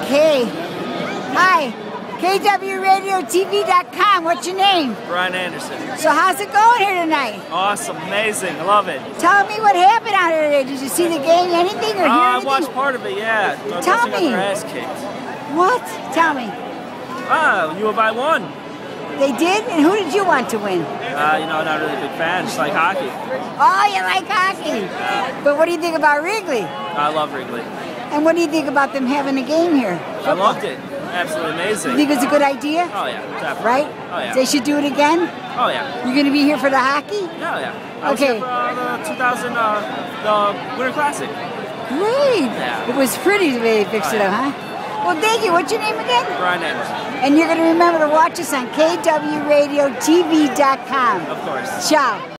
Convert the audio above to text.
Okay. Hi. KWRadioTV.com. What's your name? Brian Anderson. So how's it going here tonight? Awesome, amazing, I love it. Tell me what happened out here today. Did you see the game, anything, or hear I anything? watched part of it, yeah. Tell Got me. their ass kicked. What? Tell me. U of I won. They did? And who did you want to win? Not really a big fan, just like hockey. Oh, you like hockey. But what do you think about Wrigley? I love Wrigley. And what do you think about them having a game here? I loved it. Absolutely amazing. You think it's a good idea? Oh yeah, definitely. Right? Oh yeah. They should do it again? Oh yeah. You're going to be here for the hockey? Oh yeah. I was Okay. here for the 2000, the Winter Classic. Great. Yeah. It was pretty the way they fixed it up, huh? Well, thank you. What's your name again? Brian Anderson. And you're going to remember to watch us on KWRadioTV.com. Of course. Ciao.